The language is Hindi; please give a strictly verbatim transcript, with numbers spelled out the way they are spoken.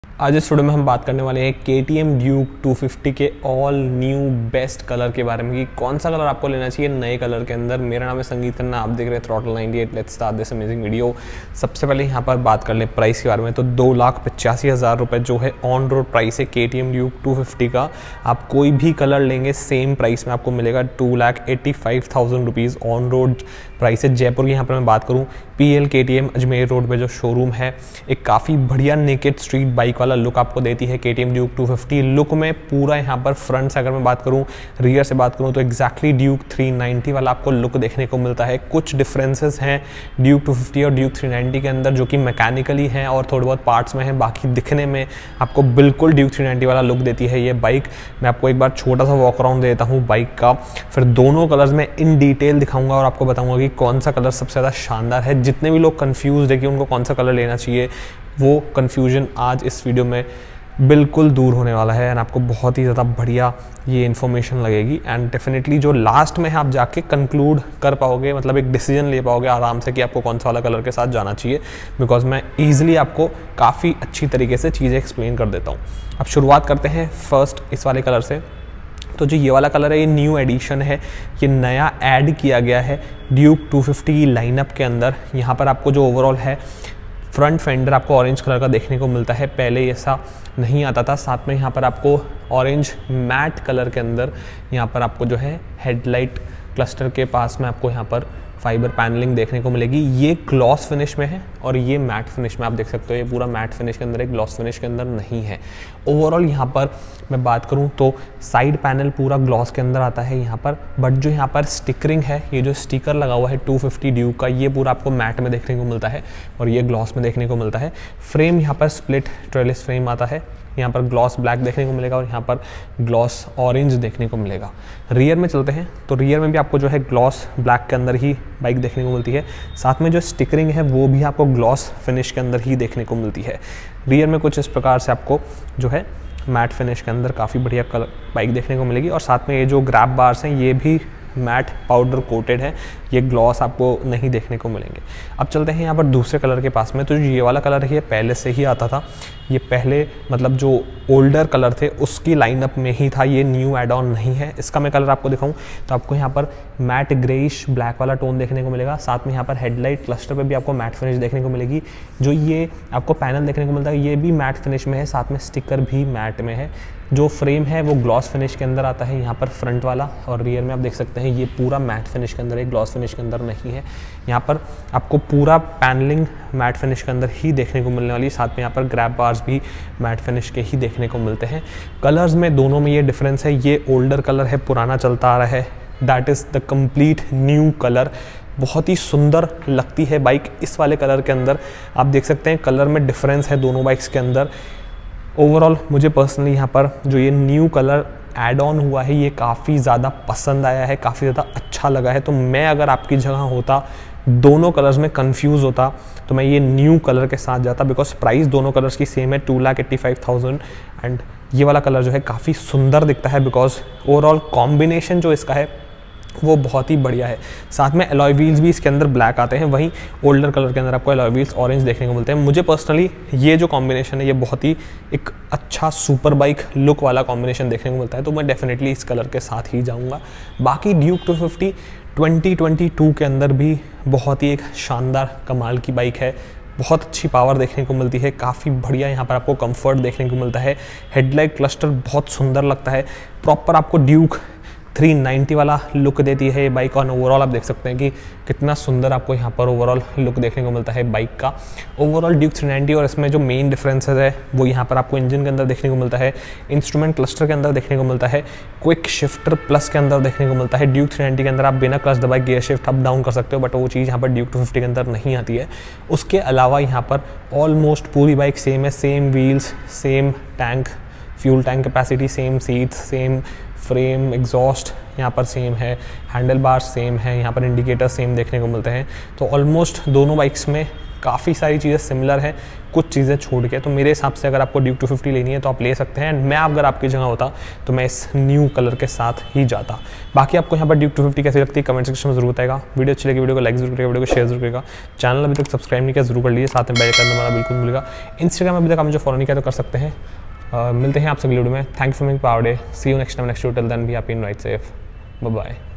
आज इस वीडियो में हम बात करने वाले हैं K T M Duke two fifty के ऑल न्यू बेस्ट कलर के बारे में कि कौन सा कलर आपको लेना चाहिए नए कलर के अंदर। मेरा नाम है संगीत खन्ना, आप देख रहे हैं throttle ninety eight. Let's start this amazing video. सबसे पहले यहाँ पर बात कर लें प्राइस के बारे में, तो दो लाख पचासी हज़ार रुपये जो है ऑन रोड प्राइस है K T M Duke two fifty का। आप कोई भी कलर लेंगे सेम प्राइस में आपको मिलेगा two lakh eighty five thousand rupees on road price है। जयपुर की यहाँ पर मैं बात करूँ P L K T M Ajmer road पे जो शोरूम है, एक काफ़ी बढ़िया नेकेड स्ट्रीट बाइक वाला लुक आपको देती है K T M Duke two fifty. Look में पूरा यहाँ पर फ्रंट से अगर मैं बात करूँ, रियर से बात करूँ तो एक्जैक्टली ड्यूक थ्री नाइंटी वाला आपको लुक देखने को मिलता है। कुछ डिफरेंसेस हैं ड्यूक टू फिफ्टी और ड्यूक थ्री नाइंटी के अंदर जो कि मैकेनिकली हैं और थोड़े बहुत पार्ट्स में हैं, बाकी दिखने में आपको बिल्कुल ड्यूक थ्री नाइंटी वाला लुक देती है ये बाइक। मैं आपको एक बार छोटा सा वॉक अराउंड देता हूँ बाइक का, फिर दोनों कलर्स में इन डिटेल दिखाऊंगा और आपको बताऊंगा कि कौन सा कलर सबसे ज़्यादा शानदार है। जितने भी लोग कंफ्यूज है कि उनको कौन सा कलर लेना चाहिए, वो कंफ्यूजन आज इस वीडियो में बिल्कुल दूर होने वाला है एंड आपको बहुत ही ज़्यादा बढ़िया ये इन्फॉर्मेशन लगेगी। एंड डेफिनेटली जो लास्ट में है आप जाके कंक्लूड कर पाओगे, मतलब एक डिसीजन ले पाओगे आराम से कि आपको कौन सा वाला कलर के साथ जाना चाहिए, बिकॉज मैं ईजिली आपको काफ़ी अच्छी तरीके से चीज़ें एक्सप्लेन कर देता हूँ। अब शुरुआत करते हैं फर्स्ट इस वाले कलर से। तो जो ये वाला कलर है ये न्यू एडिशन है, ये नया ऐड किया गया है ड्यूक टू फिफ्टी की लाइनअप के अंदर। यहाँ पर आपको जो ओवरऑल है फ्रंट फेंडर आपको ऑरेंज कलर का देखने को मिलता है, पहले ऐसा नहीं आता था। साथ में यहाँ पर आपको ऑरेंज मैट कलर के अंदर यहाँ पर आपको जो है हेडलाइट क्लस्टर के पास में आपको यहाँ पर फाइबर पैनलिंग देखने को मिलेगी। ये ग्लॉस फिनिश में है और ये मैट फिनिश में आप देख सकते हो, ये पूरा मैट फिनिश के अंदर है, ग्लॉस फिनिश के अंदर नहीं है। ओवरऑल यहाँ पर मैं बात करूँ तो साइड पैनल पूरा ग्लॉस के अंदर आता है यहाँ पर, बट जो यहाँ पर स्टिकरिंग है, ये जो स्टिकर लगा हुआ है टू फिफ्टी ड्यूक का, ये पूरा आपको मैट में देखने को मिलता है और ये ग्लॉस में देखने को मिलता है। फ्रेम यहाँ पर स्प्लिट ट्रेलिस फ्रेम आता है, यहाँ पर ग्लॉस ब्लैक देखने को मिलेगा और यहाँ पर ग्लॉस ऑरेंज देखने को मिलेगा। रियर में चलते हैं तो रियर में भी आपको जो है ग्लॉस ब्लैक के अंदर ही बाइक देखने को मिलती है। साथ में जो स्टिकरिंग है वो भी आपको ग्लॉस फिनिश के अंदर ही देखने को मिलती है। रियर में कुछ इस प्रकार से आपको जो है मैट फिनिश के अंदर काफ़ी बढ़िया कलर बाइक देखने को मिलेगी। और साथ में ये जो ग्रैब बार्स हैं ये भी मैट पाउडर कोटेड है, ये ग्लॉस आपको नहीं देखने को मिलेंगे। अब चलते हैं यहाँ पर दूसरे कलर के पास में। तो जो ये वाला कलर है ये पहले से ही आता था, ये पहले मतलब जो ओल्डर कलर थे उसकी लाइनअप में ही था, ये न्यू एड ऑन नहीं है। इसका मैं कलर आपको दिखाऊं तो आपको यहाँ पर मैट ग्रेइश ब्लैक वाला टोन देखने को मिलेगा। साथ में यहाँ पर हेडलाइट क्लस्टर पे भी आपको मैट फिनिश देखने को मिलेगी। जो ये आपको पैनल देखने को मिलता है ये भी मैट फिनिश में है, साथ में स्टिकर भी मैट में है। जो फ्रेम है वो ग्लॉस फिनिश के अंदर आता है यहाँ पर फ्रंट वाला, और रियर में आप देख सकते हैं ये पूरा मैट फिनिश के अंदर है, ग्लॉस फिनिश के अंदर नहीं है। यहाँ पर आपको पूरा पैनलिंग मैट फिनिश के अंदर ही देखने को मिलने वाली है। साथ में यहाँ पर ग्रैब बार्स भी मैट फिनिश के ही देखने को मिलते हैं। कलर्स में दोनों में ये डिफरेंस है, ये ओल्डर कलर है, पुराना चलता आ रहा है, that is the complete new colour. बहुत ही सुंदर लगती है बाइक इस वाले कलर के अंदर। आप देख सकते हैं कलर में डिफरेंस है दोनों बाइक्स के अंदर। ओवरऑल मुझे पर्सनली यहाँ पर जो ये न्यू कलर ऐड ऑन हुआ है ये काफ़ी ज़्यादा पसंद आया है, काफ़ी ज़्यादा अच्छा लगा है। तो मैं अगर आपकी जगह होता, दोनों कलर्स में कंफ्यूज होता, तो मैं ये न्यू कलर के साथ जाता, बिकॉज प्राइस दोनों कलर्स की सेम है two lakh eighty five thousand and ये वाला कलर जो है काफ़ी सुंदर दिखता है, बिकॉज ओवरऑल कॉम्बिनेशन जो इसका है वो बहुत ही बढ़िया है। साथ में अलॉय व्हील्स भी इसके अंदर ब्लैक आते हैं, वहीं ओल्डर कलर के अंदर आपको अलॉय व्हील्स ऑरेंज देखने को मिलते हैं। मुझे पर्सनली ये जो कॉम्बिनेशन है ये बहुत ही एक अच्छा सुपर बाइक लुक वाला कॉम्बिनेशन देखने को मिलता है, तो मैं डेफिनेटली इस कलर के साथ ही जाऊँगा। बाकी Duke two fifty twenty twenty two के अंदर भी बहुत ही एक शानदार कमाल की बाइक है, बहुत अच्छी पावर देखने को मिलती है, काफ़ी बढ़िया यहाँ पर आपको कंफर्ट देखने को मिलता है। हेडलाइट क्लस्टर बहुत सुंदर लगता है, प्रॉपर आपको ड्यूक थ्री नाइंटी वाला लुक देती है ये बाइक। और ओवरऑल आप देख सकते हैं कि कितना सुंदर आपको यहाँ पर ओवरऑल लुक देखने को मिलता है बाइक का। ओवरऑल ड्यूक थ्री नाइंटी और इसमें जो मेन डिफरेंसेस है वो यहाँ पर आपको इंजन के अंदर देखने को मिलता है, इंस्ट्रूमेंट क्लस्टर के अंदर देखने को मिलता है, क्विक शिफ्टर प्लस के अंदर देखने को मिलता है। ड्यूक थ्री नाइंटी के अंदर आप बिना क्लच दबाए गियर शिफ्ट अप डाउन कर सकते हो, बट वो चीज़ यहाँ पर ड्यूक टू फिफ्टी के अंदर नहीं आती है। उसके अलावा यहाँ पर ऑलमोस्ट पूरी बाइक सेम है, same wheels, same tank, fuel tank capacity same, seats same, frame exhaust यहाँ पर सेम है, हैंडल बार सेम है, यहाँ पर इंडिकेटर सेम देखने को मिलते हैं। तो ऑलमोस्ट दोनों बाइक्स में काफ़ी सारी चीज़ें सिमिलर हैं, कुछ चीज़ें छोड़ के। तो मेरे हिसाब से अगर आपको ड्यूक टू फिफ्टी लेनी है तो आप ले सकते हैं, एंड मैं अगर आपकी जगह होता तो मैं इस न्यू कलर के साथ ही जाता। बाकी आपको यहाँ पर ड्यूक टू फिफ्टी कैसी लगती है कमेंट सेक्शन में जरूर आएगा। वीडियो अच्छी लगी वीडियो को लाइक जरूर करेगा, वीडियो को शेयर जरूर करेगा। चैनल अभी तक सब्सक्राइब नहीं किया जरूर कर लीजिए, साथ में बेल आइकन दबाना बिल्कुल नहीं भूलेगा। इंस्टाग्राम में अभी तक आप मुझे फॉलो नहीं किया तो कर सकते हैं। uh, मिलते हैं आपसे अगली वीडियो में। Thank you for making power day. See you next time next till then be happy and ride safe. Bye bye.